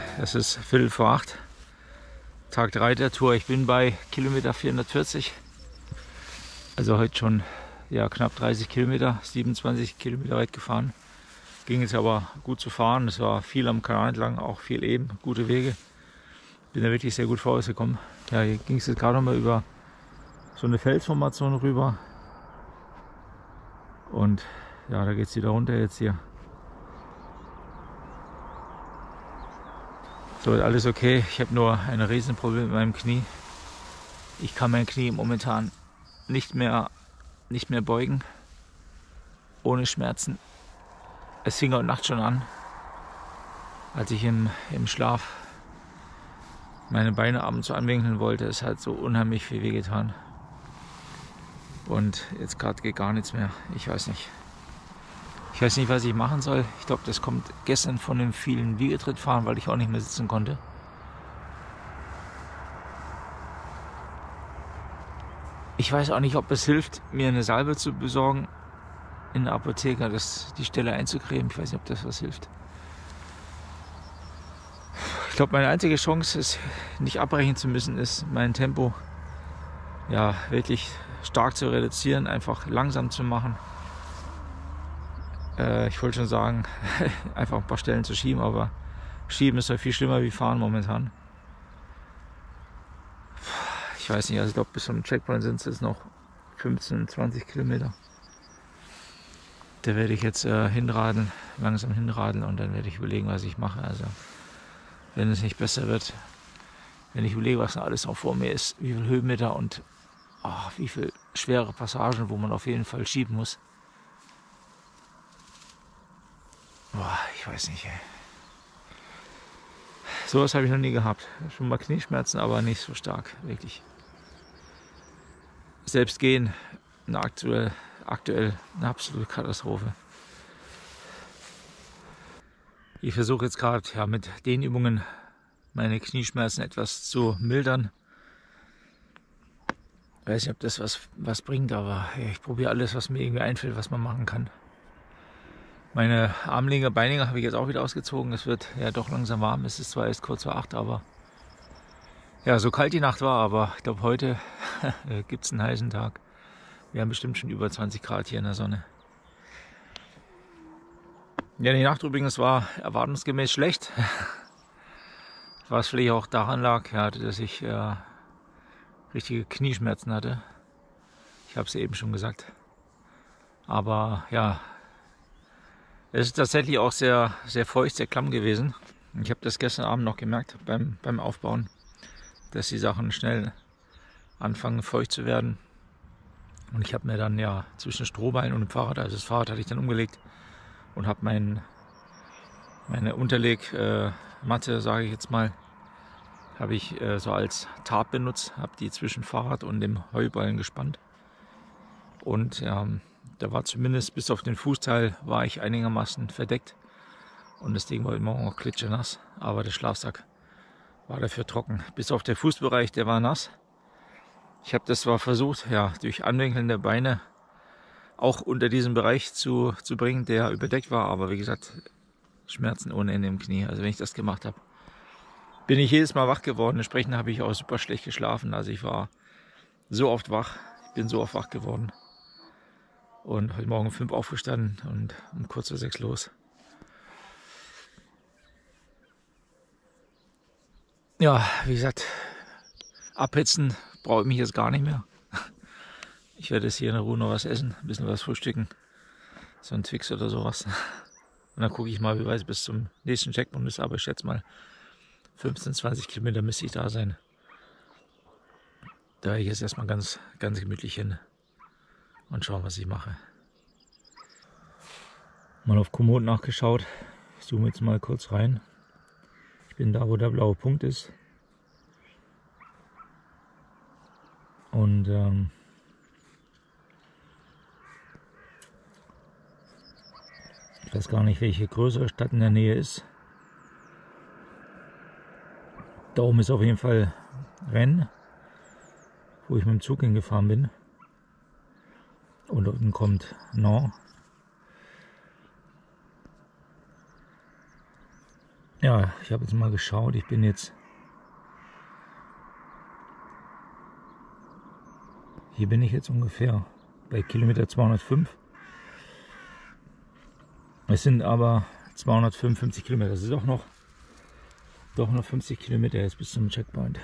es ist 7:45, Tag 3 der Tour. Ich bin bei Kilometer 440. Also heute schon ja, knapp 30 Kilometer, 27 Kilometer weit gefahren. Ging jetzt aber gut zu fahren. Es war viel am Kanal entlang, auch viel eben, gute Wege. Bin da wirklich sehr gut vorausgekommen. Ja, hier ging es jetzt gerade noch mal über so eine Felsformation rüber. Und ja, da geht es wieder runter jetzt hier. So, alles okay. Ich habe nur ein Riesenproblem mit meinem Knie. Ich kann mein Knie momentan nicht mehr beugen. Ohne Schmerzen. Es fing heute Nacht schon an, als ich im Schlaf meine Beine ab und zu anwinkeln wollte. Es hat so unheimlich viel wehgetan. Und jetzt gerade geht gar nichts mehr. Ich weiß nicht. Ich weiß nicht, was ich machen soll. Ich glaube, das kommt gestern von dem vielen Wiegetrittfahren, weil ich auch nicht mehr sitzen konnte. Ich weiß auch nicht, ob es hilft, mir eine Salbe zu besorgen in der Apotheke, die Stelle einzucremen. Ich weiß nicht, ob das was hilft. Ich glaube, meine einzige Chance ist, nicht abbrechen zu müssen, ist mein Tempo ja wirklich stark zu reduzieren, einfach langsam zu machen. Ich wollte schon sagen, einfach ein paar Stellen zu schieben, aber schieben ist ja viel schlimmer wie fahren momentan. Ich weiß nicht, also ich glaube, bis zum Checkpoint sind es jetzt noch 15, 20 Kilometer. Da werde ich jetzt langsam hinradeln und dann werde ich überlegen, was ich mache. Also, wenn es nicht besser wird, wenn ich überlege, was alles noch vor mir ist, wie viele Höhenmeter und wie viele schwere Passagen, wo man auf jeden Fall schieben muss. Ich weiß nicht, ey. Sowas habe ich noch nie gehabt. Schon mal Knieschmerzen, aber nicht so stark, wirklich. Selbst gehen, aktuell eine absolute Katastrophe. Ich versuche jetzt gerade mit den Übungen meine Knieschmerzen etwas zu mildern. Ich weiß nicht, ob das was bringt, aber ich probiere alles, was mir irgendwie einfällt, was man machen kann. Meine Armlinge, Beinlinge habe ich jetzt auch wieder ausgezogen. Es wird ja doch langsam warm. Es ist zwar erst kurz vor 8, aber ja, so kalt die Nacht war. Aber ich glaube, heute gibt es einen heißen Tag. Wir haben bestimmt schon über 20 Grad hier in der Sonne. Ja, die Nacht übrigens war erwartungsgemäß schlecht. Was vielleicht auch daran lag, ja, dass ich richtige Knieschmerzen hatte. Ich habe es eben schon gesagt. Aber ja, es ist tatsächlich auch sehr, sehr feucht, sehr klamm gewesen. Ich habe das gestern Abend noch gemerkt beim Aufbauen, dass die Sachen schnell anfangen feucht zu werden. Und ich habe mir dann ja zwischen Strohballen und dem Fahrrad, also das Fahrrad hatte ich dann umgelegt und habe meine Unterlegmatte, sage ich jetzt mal, habe ich so als Tarp benutzt, habe die zwischen Fahrrad und dem Heuballen gespannt. Und ja, da war zumindest bis auf den Fußteil war ich einigermaßen verdeckt. Und das Ding war heute Morgen auch klitschenass, aber der Schlafsack war dafür trocken. Bis auf den Fußbereich, der war nass. Ich habe das zwar versucht, ja, durch Anwinkeln der Beine auch unter diesen Bereich zu bringen, der überdeckt war, aber wie gesagt, Schmerzen ohne Ende im Knie. Also wenn ich das gemacht habe, bin ich jedes Mal wach geworden. Entsprechend habe ich auch super schlecht geschlafen. Also ich war so oft wach, ich bin so oft wach geworden. Und heute Morgen um 5 aufgestanden und um kurz vor 6 los. Ja, wie gesagt, abhetzen brauche ich mich jetzt gar nicht mehr. Ich werde jetzt hier in der Ruhe noch was essen, ein bisschen was frühstücken. So ein Twix oder sowas. Und dann gucke ich mal, wie weit es bis zum nächsten Checkpoint ist. Aber ich schätze mal, 15, 20 Kilometer müsste ich da sein. Da gehe ich jetzt erstmal ganz, ganz gemütlich hin und schauen, was ich mache. Mal auf Komoot nachgeschaut. Ich zoome jetzt mal kurz rein. Ich bin da, wo der blaue Punkt ist. Und ich weiß gar nicht, welche größere Stadt in der Nähe ist. Da oben ist auf jeden Fall Rennes, wo ich mit dem Zug hingefahren bin. Und unten kommt Nantes. Ja, ich habe jetzt mal geschaut, ich bin jetzt hier bin ich jetzt ungefähr bei Kilometer 205. Es sind aber 255 Kilometer, das ist doch noch 50 Kilometer jetzt bis zum Checkpoint.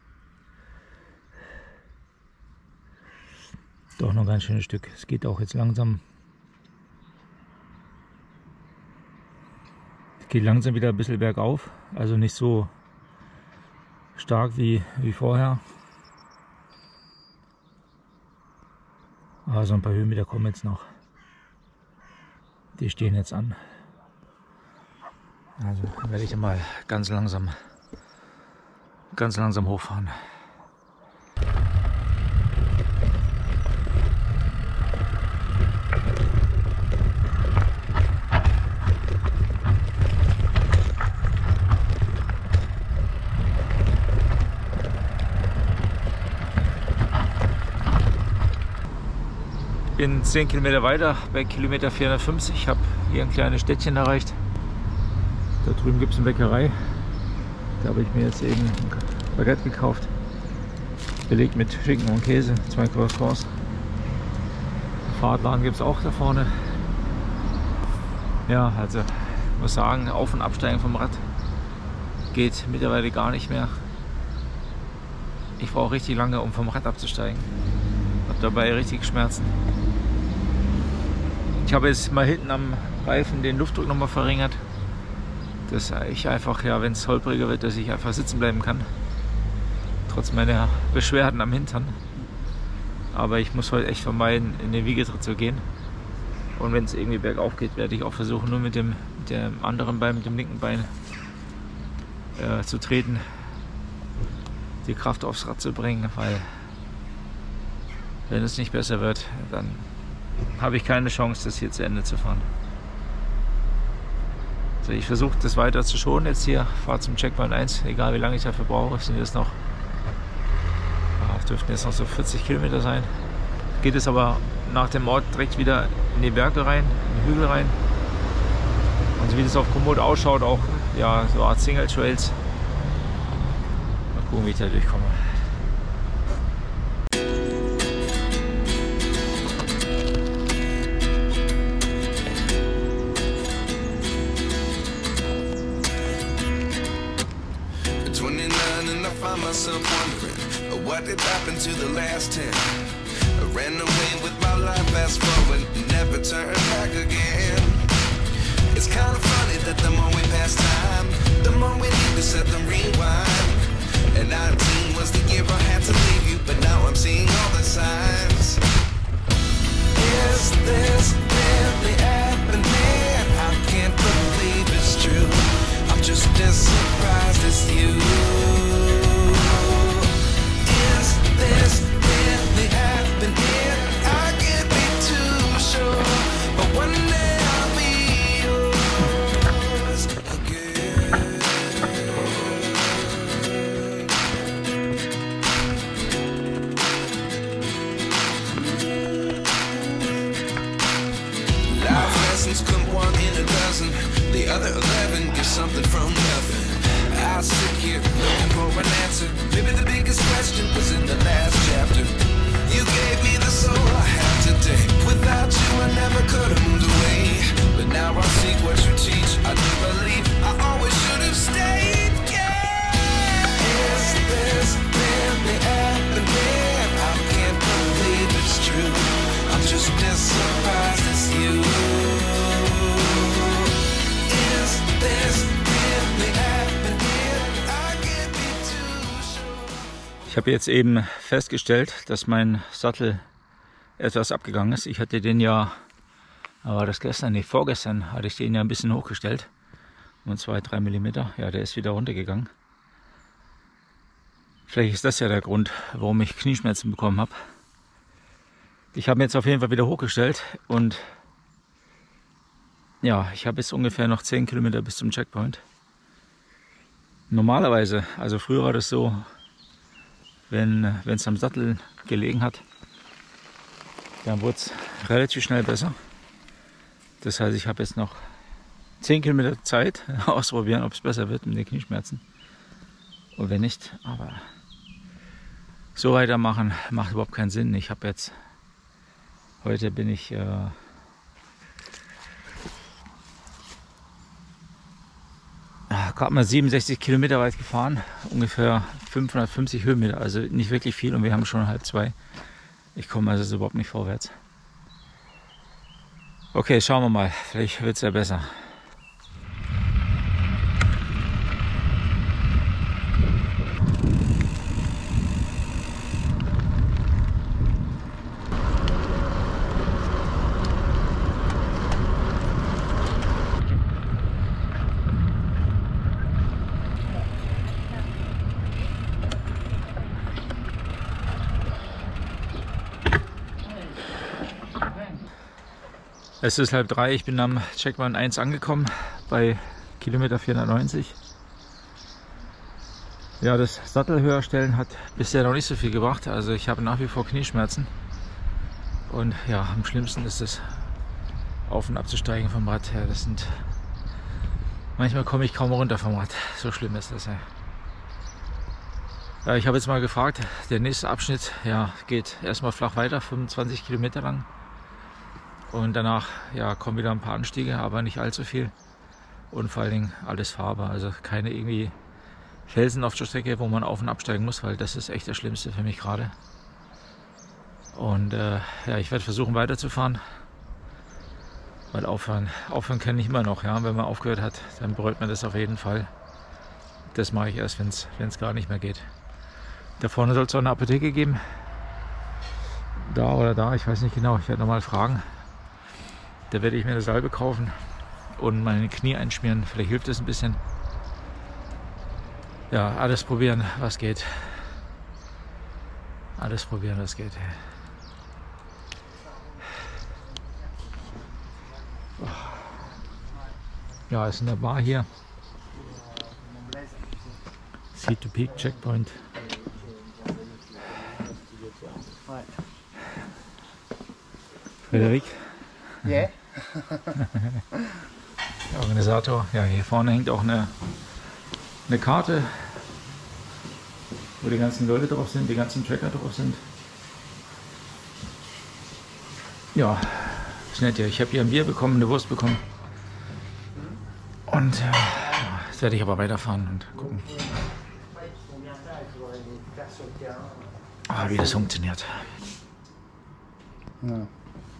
Doch noch ein ganz schönes Stück. Es geht auch jetzt langsam. Es geht langsam wieder ein bisschen bergauf, also nicht so stark wie vorher. Aber so ein paar Höhenmeter kommen jetzt noch. Die stehen jetzt an. Also werde ich mal ganz langsam hochfahren. Ich bin 10 Kilometer weiter, bei Kilometer 450. Ich habe hier ein kleines Städtchen erreicht. Da drüben gibt es eine Bäckerei. Da habe ich mir jetzt eben ein Baguette gekauft. Belegt mit Schinken und Käse, 2 Croissants. Fahrradladen gibt es auch da vorne. Ja, also ich muss sagen, Auf- und Absteigen vom Rad geht mittlerweile gar nicht mehr. Ich brauche richtig lange, um vom Rad abzusteigen. Habe dabei richtig Schmerzen. Ich habe jetzt mal hinten am Reifen den Luftdruck nochmal verringert, dass ich einfach, ja, wenn es holpriger wird, dass ich einfach sitzen bleiben kann, trotz meiner Beschwerden am Hintern. Aber ich muss heute echt vermeiden, in den Wiegetritt zu gehen. Und wenn es irgendwie bergauf geht, werde ich auch versuchen, nur mit dem anderen Bein, mit dem linken Bein zu treten, die Kraft aufs Rad zu bringen, weil wenn es nicht besser wird, dann habe ich keine Chance, das hier zu Ende zu fahren. Also ich versuche das weiter zu schonen jetzt hier, fahre zum Checkpoint 1, egal wie lange ich dafür brauche, sind jetzt noch, dürften jetzt noch so 40 Kilometer sein. Geht es aber nach dem Ort direkt wieder in die Berge rein, in den Hügel rein. Und so wie das auf Komoot ausschaut, auch ja, so eine Art Single Trails. Mal gucken, wie ich da durchkomme. Myself wondering what did happen to the last 10. I ran away with my life, fast forward, never turn back again. It's kind of funny that the more we pass time, the more we need to set the rewind. And 19 was the year I had to leave you, but now I'm seeing all the signs. Is this really happening? I can't believe it's true. I'm just as surprised as you. This really happening? I can't be too sure, but one day I'll be yours again. Life lessons come 1 in a dozen, the other 11 get something from nothing. I sit here looking for an answer. Maybe the biggest question was in the last chapter. You gave me the soul I have today. Without you I never could have moved away. But now I see what you teach. I do believe I always should have stayed. Yeah. Is this really happening? I can't believe it's true. I'm just as surprised as you. Is this really happening? Ich habe jetzt eben festgestellt, dass mein Sattel etwas abgegangen ist. Ich hatte den ja, war das gestern, nee, vorgestern hatte ich den ja ein bisschen hochgestellt. Um 2-3 mm. Ja, der ist wieder runtergegangen. Vielleicht ist das ja der Grund, warum ich Knieschmerzen bekommen habe. Ich habe ihn jetzt auf jeden Fall wieder hochgestellt und ja, ich habe jetzt ungefähr noch 10 Kilometer bis zum Checkpoint. Normalerweise, also früher war das so, wenn es am Sattel gelegen hat, dann wurde es relativ schnell besser. Das heißt, ich habe jetzt noch 10 Kilometer Zeit ausprobieren, ob es besser wird mit den Knieschmerzen. Und wenn nicht, aber so weitermachen macht überhaupt keinen Sinn. Ich habe jetzt, heute bin ich gerade mal 67 Kilometer weit gefahren, ungefähr 550 Höhenmeter, also nicht wirklich viel und wir haben schon 1:30. Ich komme also überhaupt nicht vorwärts. Okay, schauen wir mal, vielleicht wird es ja besser. Es ist 2:30, ich bin am Checkpoint 1 angekommen, bei Kilometer 490. Ja, das Sattel höher stellen hat bisher noch nicht so viel gebracht, also ich habe nach wie vor Knieschmerzen. Und ja, am schlimmsten ist es, auf und abzusteigen vom Rad. Ja, das sind, manchmal komme ich kaum runter vom Rad, so schlimm ist das. Ja, ich habe jetzt mal gefragt, der nächste Abschnitt geht erstmal flach weiter, 25 Kilometer lang. Und danach kommen wieder ein paar Anstiege, aber nicht allzu viel. Und vor allen Dingen alles fahrbar. Also keine irgendwie Felsen auf der Strecke, wo man auf- und absteigen muss, weil das ist echt das Schlimmste für mich gerade. Und ich werde versuchen weiterzufahren. Weil aufhören kann ich immer noch. Ja? Wenn man aufgehört hat, dann bereut man das auf jeden Fall. Das mache ich erst, wenn es gar nicht mehr geht. Da vorne soll es auch eine Apotheke geben. Da oder da, ich weiß nicht genau. Ich werde nochmal fragen. Da werde ich mir eine Salbe kaufen und meine Knie einschmieren. Vielleicht hilft es ein bisschen. Ja, alles probieren, was geht. Alles probieren, was geht. Ja, ist in der Bar hier. Seat to Peak Checkpoint. Frederik. Yeah. Der Organisator. Ja, hier vorne hängt auch eine Karte, wo die ganzen Leute drauf sind, die ganzen Tracker drauf sind. Ja, ist nett hier. Ich habe hier ein Bier bekommen, eine Wurst bekommen. Und jetzt werde ich aber weiterfahren und gucken, wie das funktioniert. No.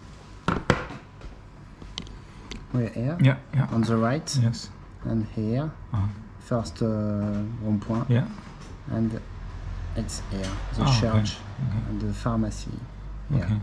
We're here, Ja, on the right, Yes. and here, first rond point, Ja. and it's here, the Okay. church and the pharmacy. Yeah. Okay.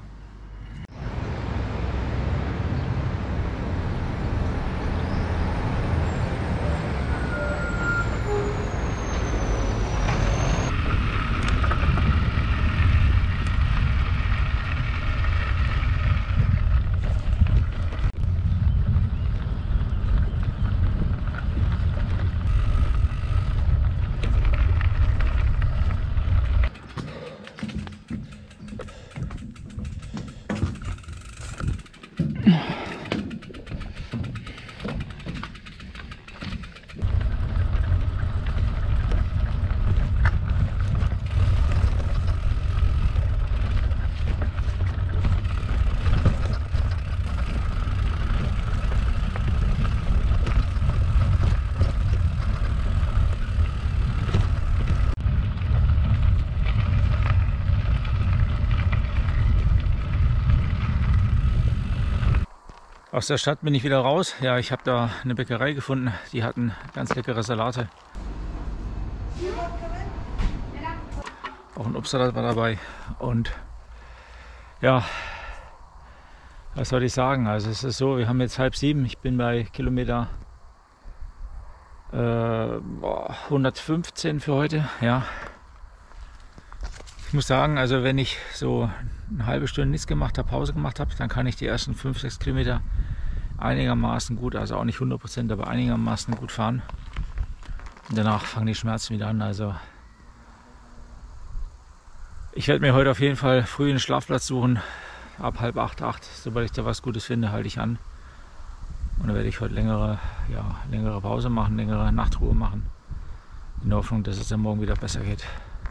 Aus der Stadt bin ich wieder raus. Ja, ich habe da eine Bäckerei gefunden. Die hatten ganz leckere Salate. Auch ein Obstsalat war dabei. Und ja, was soll ich sagen? Also es ist so, wir haben jetzt 6:30. Ich bin bei Kilometer 115 für heute. Ja. Ich muss sagen, also wenn ich so eine halbe Stunde nichts gemacht habe, Pause gemacht habe, dann kann ich die ersten 5-6 Kilometer einigermaßen gut, also auch nicht 100%, aber einigermaßen gut fahren. Und danach fangen die Schmerzen wieder an. Also ich werde mir heute auf jeden Fall früh einen Schlafplatz suchen, ab 7:30, 8. Sobald ich da was Gutes finde, halte ich an. Und da werde ich heute längere Pause machen, längere Nachtruhe machen. In der Hoffnung, dass es dann morgen wieder besser geht.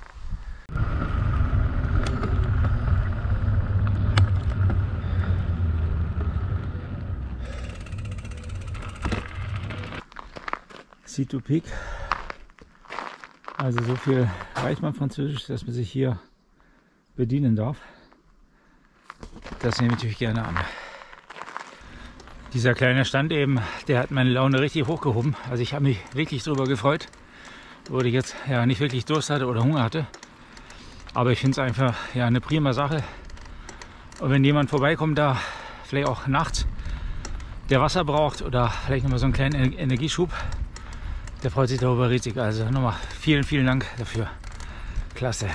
C2 Peak. Also so viel reicht man Französisch, dass man sich hier bedienen darf. Das nehme ich natürlich gerne an. Dieser kleine Stand eben, der hat meine Laune richtig hochgehoben. Also ich habe mich wirklich darüber gefreut, wo ich jetzt ja nicht wirklich Durst hatte oder Hunger hatte. Aber ich finde es einfach ja eine prima Sache. Und wenn jemand vorbeikommt, da vielleicht auch nachts, der Wasser braucht oder vielleicht nochmal so einen kleinen Energieschub, der freut sich darüber riesig. Also nochmal vielen, vielen Dank dafür. Klasse.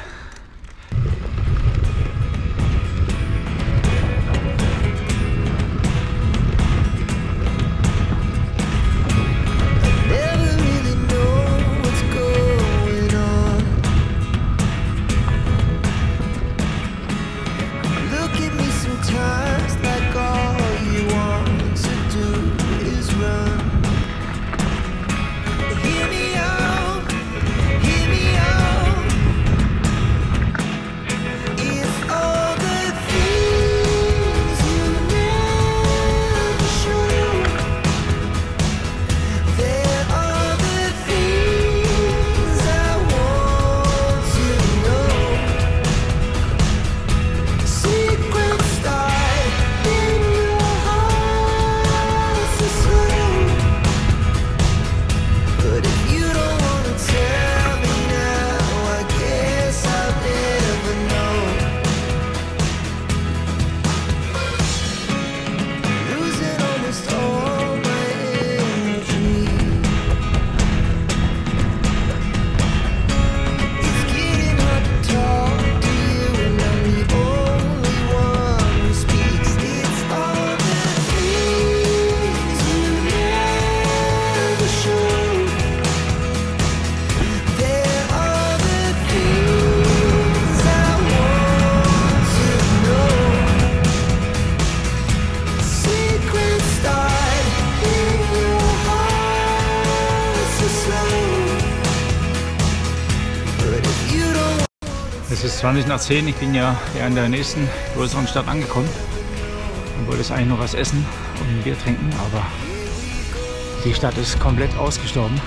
Es ist 20 nach 10, ich bin ja in der nächsten größeren Stadt angekommen und wollte jetzt eigentlich noch was essen und ein Bier trinken, aber die Stadt ist komplett ausgestorben.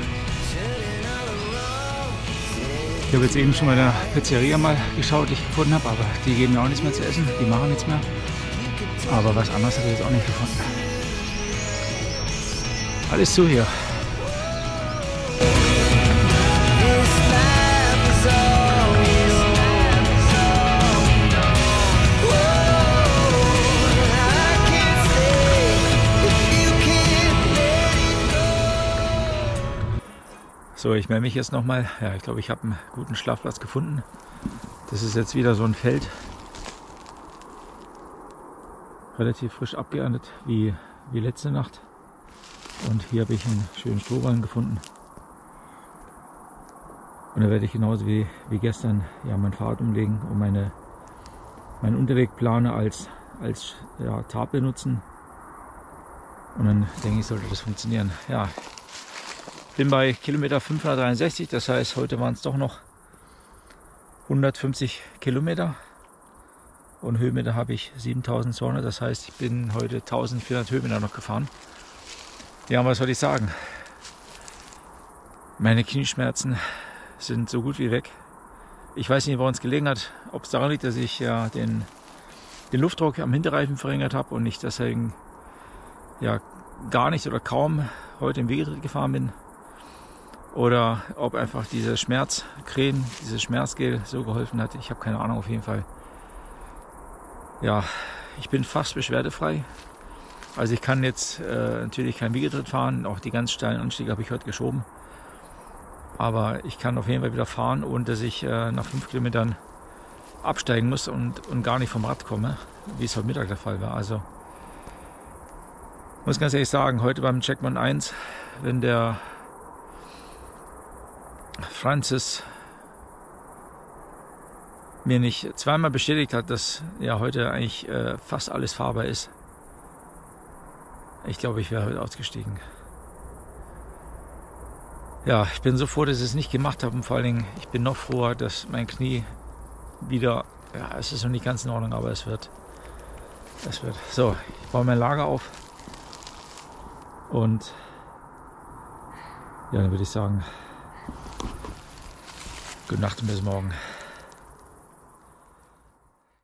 Ich habe jetzt eben schon mal in der Pizzeria mal geschaut, die ich gefunden habe, aber die geben mir auch nichts mehr zu essen, die machen nichts mehr. Aber was anderes habe ich jetzt auch nicht gefunden. Alles zu hier. So, ich melde mich jetzt nochmal. Ja, ich glaube, ich habe einen guten Schlafplatz gefunden. Das ist jetzt wieder so ein Feld. Relativ frisch abgeerntet wie letzte Nacht. Und hier habe ich einen schönen Strohballen gefunden. Und da werde ich genauso wie gestern ja mein Fahrrad umlegen und meinen Unterwegplaner als Tarp benutzen. Und dann denke ich, sollte das funktionieren. Ja. Bin bei Kilometer 563, das heißt, heute waren es doch noch 150 Kilometer und Höhenmeter habe ich 7200, das heißt, ich bin heute 1400 Höhenmeter noch gefahren. Ja, was soll ich sagen? Meine Knieschmerzen sind so gut wie weg. Ich weiß nicht, woran es gelegen hat, ob es daran liegt, dass ich ja den Luftdruck am Hinterreifen verringert habe und ich deswegen ja gar nicht oder kaum heute im Wegetritt gefahren bin. Oder ob einfach diese Schmerzcreme, dieses Schmerzgel so geholfen hat. Ich habe keine Ahnung, auf jeden Fall. Ja, ich bin fast beschwerdefrei. Also ich kann jetzt natürlich kein Wiegetritt fahren. Auch die ganz steilen Anstiege habe ich heute geschoben. Aber ich kann auf jeden Fall wieder fahren, ohne dass ich nach 5 Kilometern absteigen muss und gar nicht vom Rad komme, wie es heute Mittag der Fall war. Also muss ganz ehrlich sagen, heute beim Checkpoint 1, wenn der Francis mir nicht zweimal bestätigt hat, dass ja heute eigentlich fast alles fahrbar ist, Ich glaube, ich wäre heute ausgestiegen. Ja, ich bin so froh, dass ich es nicht gemacht habe. Und vor allen Dingen, ich bin noch froher, dass mein Knie wieder, ja, es ist noch nicht ganz in Ordnung, aber es wird. So, ich baue mein Lager auf. Und ja, dann würde ich sagen, gute Nacht und bis morgen.